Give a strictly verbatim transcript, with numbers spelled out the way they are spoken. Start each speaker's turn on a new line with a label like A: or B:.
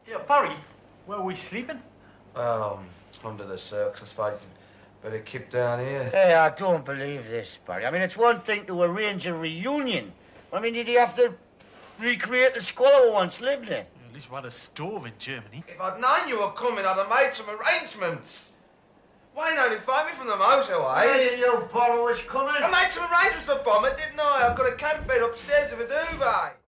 A: Yeah, Barry, where are we sleeping?
B: Um, under the circus, I suppose. Better keep down here.
C: Hey, I don't believe this, Barry. I mean, it's one thing to arrange a reunion. I mean, did you have to recreate the squalor we once lived in?
A: Yeah, at least we had a stove in Germany.
B: If I'd known you were coming, I'd have made some arrangements. Wayne only phoned me from the motorway.
C: Hey, did you borrow what's coming?
B: I made some arrangements for Bomber, didn't I? I've got a camp bed upstairs with a duvet.